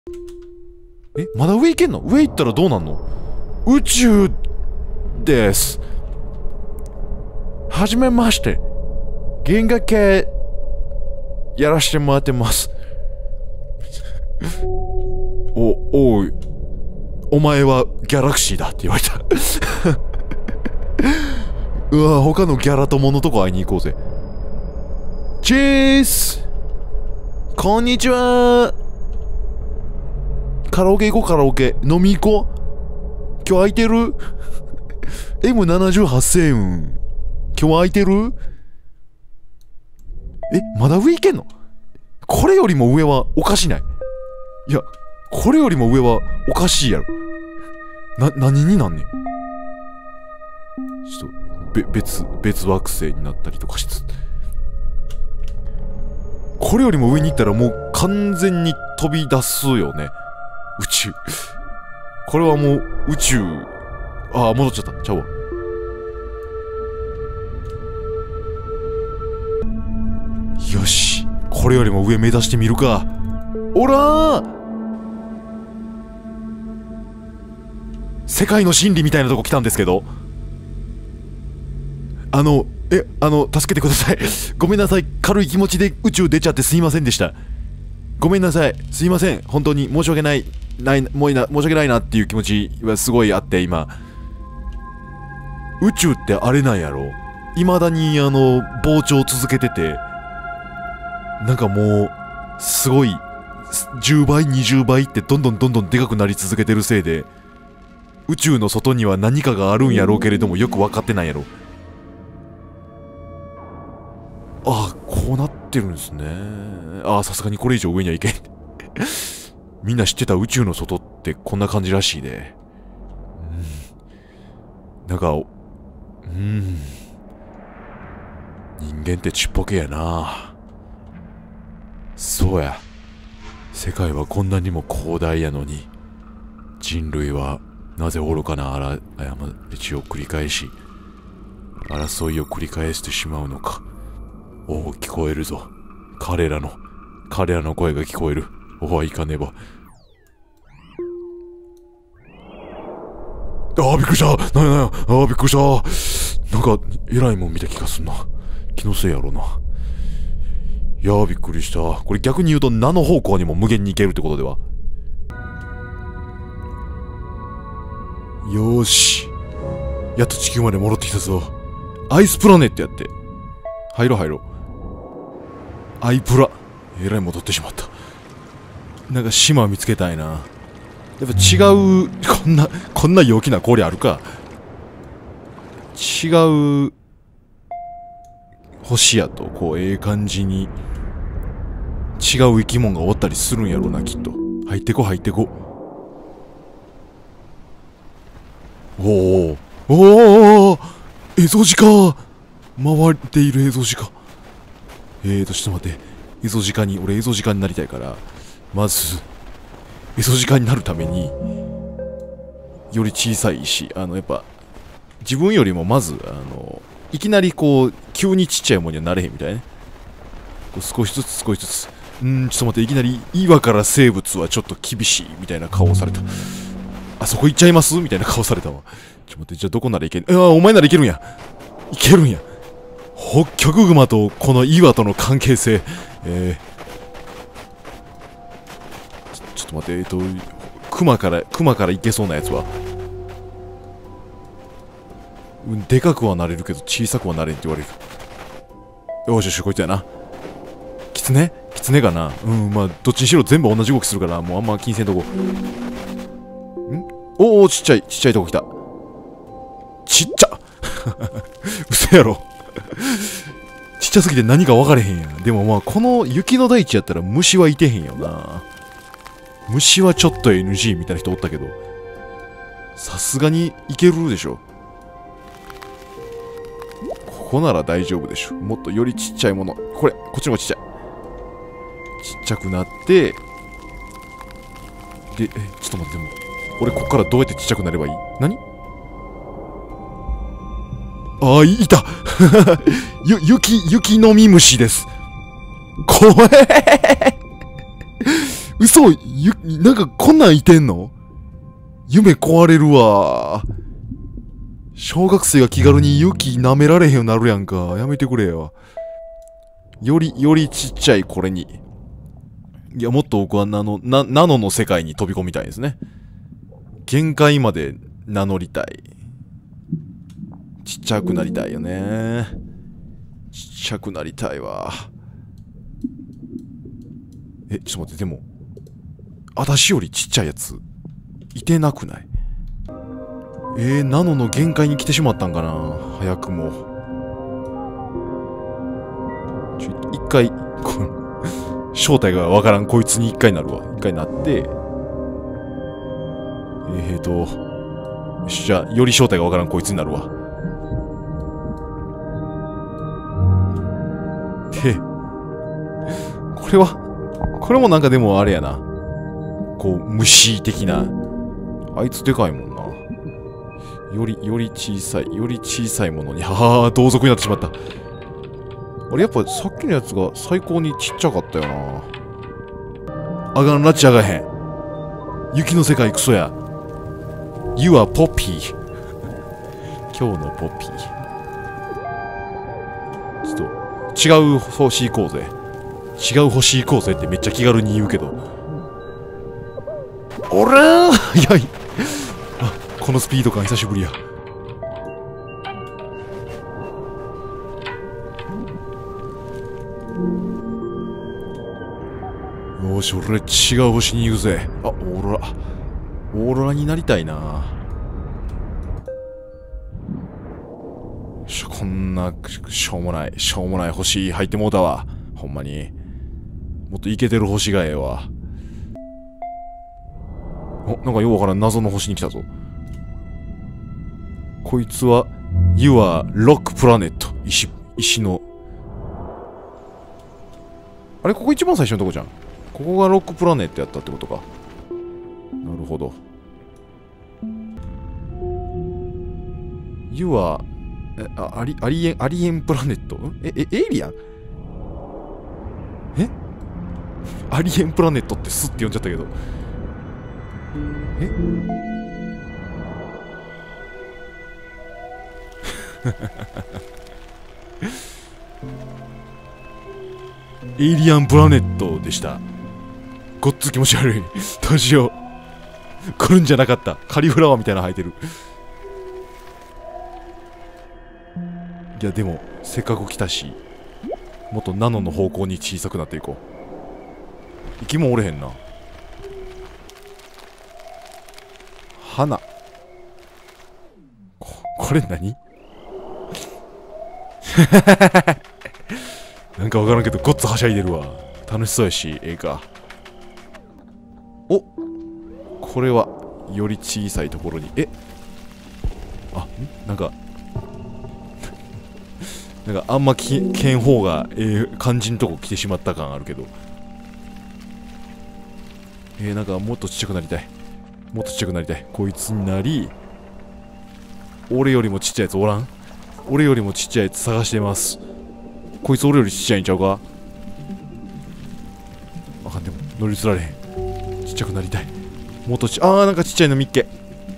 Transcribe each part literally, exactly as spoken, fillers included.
え、まだ上行けんの？上行ったらどうなんの？宇宙です。はじめまして。銀河系やらしてもらってます。お、おい。お前はギャラクシーだって言われた。うわ、他のギャラ友のとこ会いに行こうぜ。チーズ！こんにちは。カラオケ行こう、カラオケ。飲み行こう。今日空いてる？ エムななじゅうはち 星雲。今日空いてる？え、まだ上行けんの？これよりも上はおかしない？いや、これよりも上はおかしいやろ。な、何になんねん。ちょっと、べ、別、別惑星になったりとかしつつ。これよりも上に行ったらもう完全に飛び出すよね。宇宙。これはもう宇宙。ああ、戻っちゃった。ちゃうわ。よし。これよりも上目指してみるか。おらー！世界の真理みたいなとこ来たんですけど。あの、え、あの、助けてください。ごめんなさい。軽い気持ちで宇宙出ちゃってすいませんでした。ごめんなさい。すいません。本当に申し訳ない、ない、もういな、申し訳ないなっていう気持ちはすごいあって、今。宇宙ってあれなんやろ？未だに、あの、膨張続けてて、なんかもう、すごい、じゅうばい、にじゅうばいってどんどんどんどんでかくなり続けてるせいで、宇宙の外には何かがあるんやろうけれども、よく分かってないやろ。ああ、こうなってるんですね。ああ、さすがにこれ以上上には行けん。みんな知ってた宇宙の外ってこんな感じらしいで。うん、なんか、うん。人間ってちっぽけやな。そうや。世界はこんなにも広大やのに、人類はなぜ愚かな過ちを繰り返し、争いを繰り返してしまうのか。おお、聞こえるぞ。彼らの、彼らの声が聞こえる。おお、行かねば。ああ、びっくりした。なんやなんや。ああ、びっくりした。なんか、えらいもん見た気がすんな。気のせいやろうな。いやー、びっくりした。これ逆に言うと、何の方向にも無限に行けるってことでは。よーし。やっと地球まで戻ってきたぞ。アイスプラネットやって。入ろう入ろう。アイプラ。えらい戻ってしまった。なんか島見つけたいな。やっぱ違う、こんな、こんな陽気な氷あるか。違う、星やと、こう、ええ感じに、違う生き物がおったりするんやろうな、きっと。入ってこ、入ってこ。おお、おお、エゾジカ回っているエゾジカ。えーと、ちょっと待って。エゾジカに、俺エゾジカになりたいから、まず、エゾジカになるために、より小さいし、あの、やっぱ、自分よりもまず、あの、いきなりこう、急にちっちゃいものにはなれへんみたいね。こう少しずつ少しずつ。うーん、ちょっと待って、いきなり、岩から生物はちょっと厳しい、みたいな顔をされた。あそこ行っちゃいますみたいな顔されたわ。ちょっと待って、じゃあどこならいけん？ああ、お前ならいけるんや。いけるんや。ホッキョクグマとこの岩との関係性。えー、ちょ、ちょっと待って、えっと、クマから、クマからいけそうなやつは。うん、でかくはなれるけど小さくはなれんって言われる。よしよし、こいつやな。キツネ？キツネかな。うん、まあ、どっちにしろ全部同じ動きするから、もうあんま気にせんとこ。ん？おお、ちっちゃい、ちっちゃいとこ来た。ちっちゃ嘘やろ。ちっちゃすぎて何か分かれへんやん。でもまあ、この雪の大地やったら虫はいてへんよな。虫はちょっと エヌジー みたいな人おったけど、さすがにいけるでしょ。ここなら大丈夫でしょ。もっとよりちっちゃいもの。これ、こっちの方がちっちゃい。ちっちゃくなって、で、え、ちょっと待って、でも、俺こっからどうやってちっちゃくなればいい？何？ああ、いたゆ、雪、雪飲み虫です。怖え嘘ゆ、なんかこんなんいてんの？夢壊れるわ。小学生が気軽に雪舐められへんようになるやんか。やめてくれよ。より、よりちっちゃいこれに。いや、もっと僕はナノ、な、ナノの世界に飛び込みたいですね。限界まで名乗りたい。ちっちゃくなりたいよね。ちっちゃくなりたいわ。え、ちょっと待って、でも、私よりちっちゃいやつ、いてなくない？えー、ナノの限界に来てしまったんかな、早くも。ちょ、一回、この、正体がわからんこいつに一回なるわ。一回なって、えーと、よし、じゃあ、より正体がわからんこいつになるわ。で、これは、これもなんかでもあれやな。こう、虫的な。あいつでかいもんな。より、より小さい、より小さいものに、ははは、同族になってしまった。あれ、やっぱさっきのやつが最高にちっちゃかったよな。あがんらちあがへん。雪の世界クソや。You are Poppy。今日のポッピー。ちょっと、違う星行こうぜ。違う星行こうぜってめっちゃ気軽に言うけど。おらーいやい。あ、このスピード感久しぶりや。よーし、俺違う星に行くぜ。あ、オーロラ。オーロラになりたいな。よし、こんな、しょうもない、しょうもない星入ってもうたわ。ほんまに。もっとイケてる星がええわ。お、なんかようわからん謎の星に来たぞ。こいつは、You are Rock Planet。石、石の。あれ、ここ一番最初のとこじゃん。ここがロックプラネットやったってことか。なるほど。You are、え、あ、アリ、アリエン、アリエンプラネット？え、え、エイリアン？え？アリエンプラネットってスって呼んじゃったけど。え？エイリアンプラネットでした。ごっつ気持ち悪い。どうしよう。来るんじゃなかった。カリフラワーみたいなの生えてる。いやでもせっかく来たし、もっとナノの方向に小さくなっていこう。息もおれへんな。花。こ、これ何？なんかわからんけどごっつはしゃいでるわ。楽しそうやし、ええか。お、これはより小さいところに、え、あ、んなんかなんかあんまきけん方がええ感じんとこ来てしまった感あるけど、えー、なんかもっとちっちゃくなりたい。もっとちっちゃくなりたい。こいつになり、俺よりもちっちゃいやつおらん？俺よりもちっちゃいやつ探してます。こいつ俺よりちっちゃいんちゃうか？あかん、でも乗り移られへん。ちっちゃくなりたい。もっとちあーなんかちっちゃいの見っけ。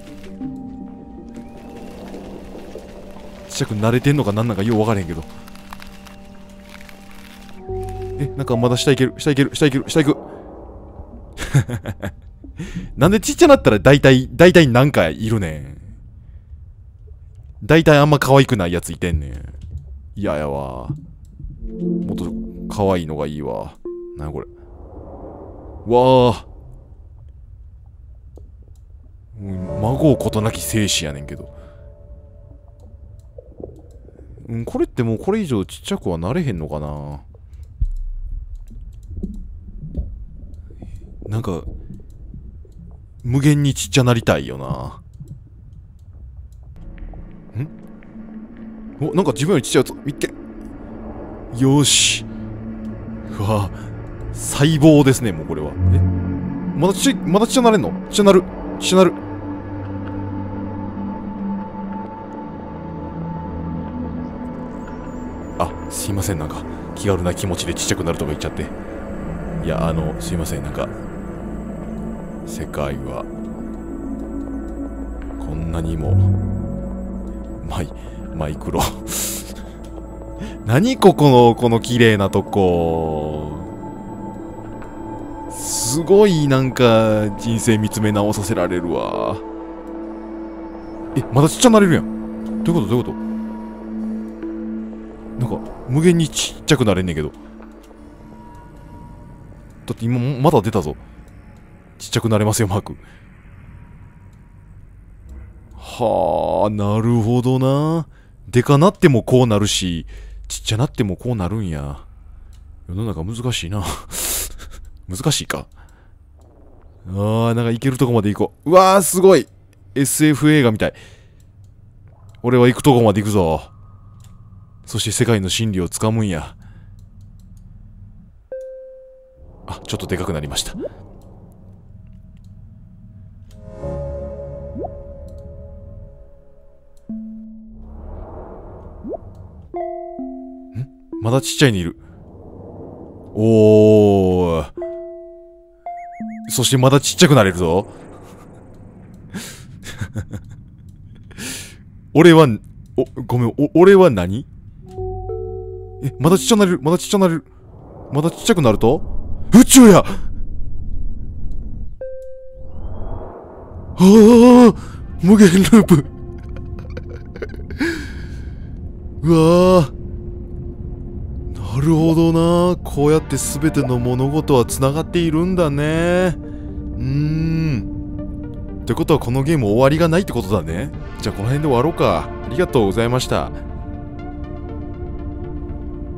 ちっちゃくなれてんのかなんなんかよう分からへんけど。え、なんかまだ下行ける下行ける下行ける下行く。なんでちっちゃなったら大体大体なんかいるねん。大体あんま可愛くないやついてんねん。いややわ。もっと可愛いのがいいわ。なにこれ。わあ。孫うことなき生死やねんけど。うん、これってもうこれ以上ちっちゃくはなれへんのかな。なんか無限にちっちゃなりたいよな。ん？お、なんか自分よりちっちゃいやつ見っけ。よーし。うわ、細胞ですね、もうこれは。え、まだちっ、まだちっちゃなれんの？ちっちゃなる。ちっちゃなる。あ、すいません、なんか気軽な気持ちでちっちゃくなるとか言っちゃって。いや、あの、すいません、なんか世界はこんなにもマイマイクロ何ここのこの綺麗なとこ、すごいなんか人生見つめ直させられるわ。え、まだちっちゃなれるやん。どういうことどういうこと、なんか無限にちっちゃくなれんねんけど。だって今まだ出たぞ、ちっちゃくなれますよマーク。はあ、なるほどな。でかなってもこうなるし、ちっちゃなってもこうなるんや。世の中難しいな難しいか。あー、なんか行けるとこまで行こう。うわー、すごい エスエフ 映画みたい。俺は行くとこまで行くぞ。そして世界の真理をつかむんや。あ、ちょっとでかくなりました。ん、まだちっちゃいにいる。おー、そしてまだちっちゃくなれるぞ俺は、お、ごめん、お、俺は何？え、まだちっちゃくなれる、まだちっちゃくなれる。まだちっちゃくなると宇宙や。ああ、無限ループうわー、なるほどな。こうやって全ての物事は繋がっているんだね。うーん。ってことはこのゲーム終わりがないってことだね。じゃあこの辺で終わろうか。ありがとうございました。